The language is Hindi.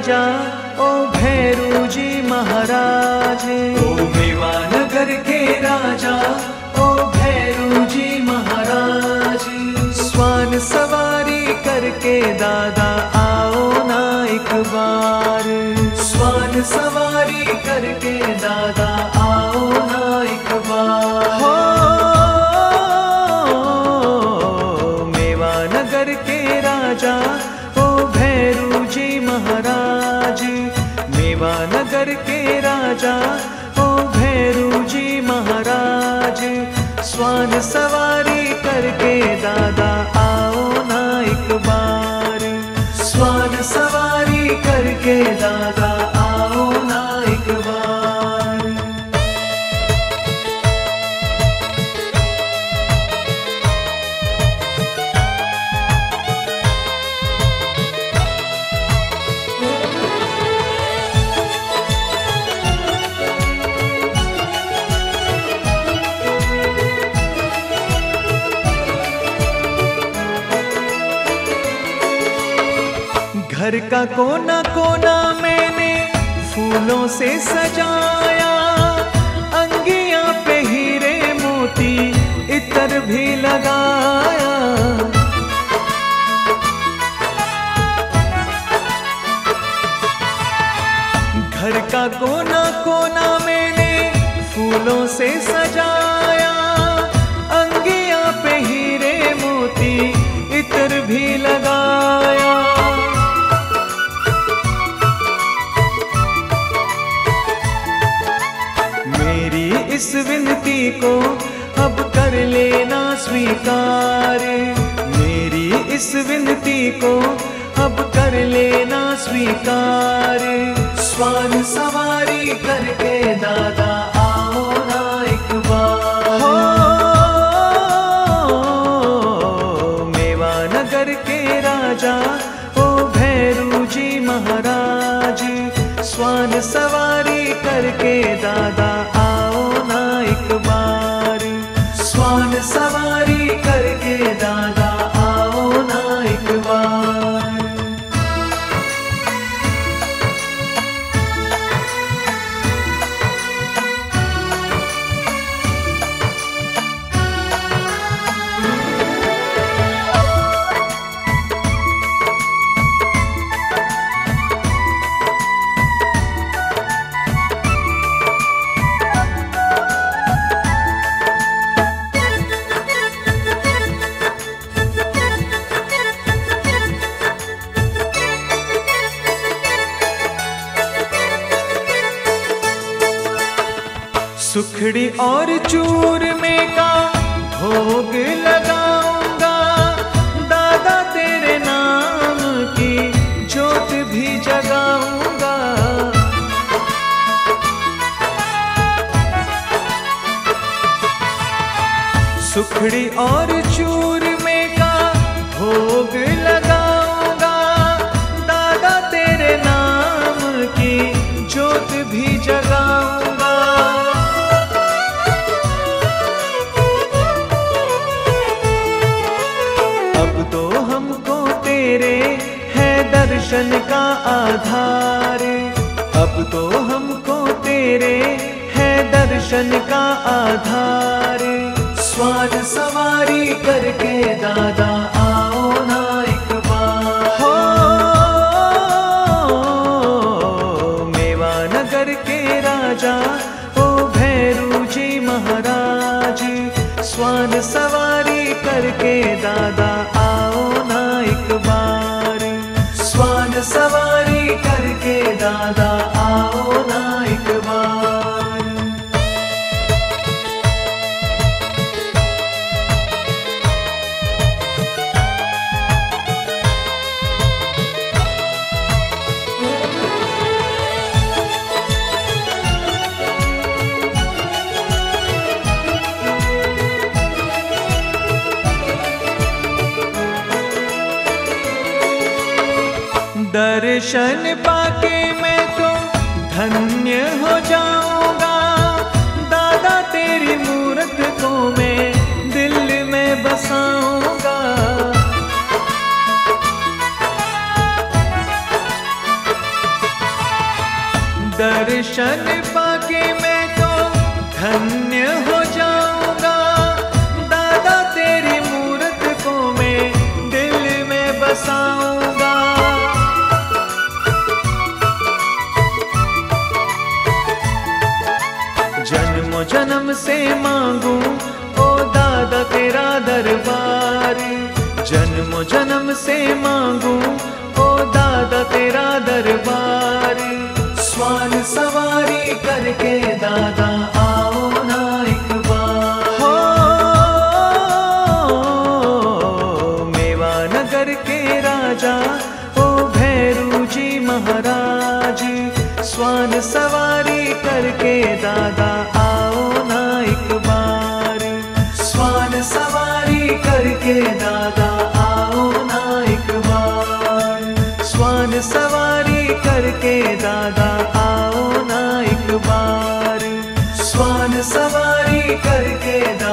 राजा ओ भैरू जी महाराज। ओ मेवा नगर के राजा ओ भैरू जी महाराज। स्वान सवारी करके दादा आओ ना एक बार। स्वान सवारी करके दादा आओ ना एक बार। हो मेवा नगर के राजा ओ भैरू जी महाराज। मेवा नगर के राजा ओ भैरू जी महाराज। स्वान सवारी करके दादा आओ ना एक बार। स्वान सवारी करके दादा आओ ना एक बार। घर का कोना कोना मैंने फूलों से सजाया। अंगियां पे हीरे मोती इत्र भी लगाया। घर का कोना कोना मैंने फूलों से सजाया। अंगियां पे हीरे मोती इत्र भी लगाया। इस विनती को अब कर लेना स्वीकार। मेरी इस विनती को अब कर लेना स्वीकार। स्वान सवारी करके दादा आओ ना एक बार। हो मेवा नगर के राजा ओ भैरू जी महाराज। स्वान सवारी करके दादा आओ ना एक बार। स्वान सवारी करके दादा आओ ना एक बार। सुखड़ी और चूरमे का भोग लगाऊंगा। दादा तेरे नाम की ज्योत भी जगाऊंगा। सुखड़ी और चूरमे का भोग लगाऊंगा। दादा तेरे नाम की ज्योत भी जगाऊंगा। तेरे है दर्शन का आधार। अब तो हमको तेरे है दर्शन का आधार। स्वान सवारी करके दादा आओ ना एक बार। हो मेवा नगर के राजा ओ भैरू जी महाराज। स्वान सवारी करके दादा आओ ना एक बार। स्वान सवारी करके दादा आओ ना एक बार। दर्शन पाके मैं तो धन्य हो जाऊंगा। दादा तेरी मूरत को मैं दिल में बसाऊंगा। दर्शन पाके मैं तो धन्य हो जाऊंगा, दादा तेरी मूरत को मैं दिल में बसाऊंगा। जन्म जन्म से मांगू ओ दादा तेरा दरबार, जन्म जन्म से मांगू ओ दादा तेरा दरबार। स्वान सवारी करके दादा आओ ना एक बार। हो मेवा नगर के राजा ओ भैरू जी महाराज, स्वान सवारी करके दादा आओ ना एक बार। स्वान सवारी करके दादा आओ ना एक बार। स्वान सवारी करके दादा आओ ना एक बार। स्वान सवारी करके दादा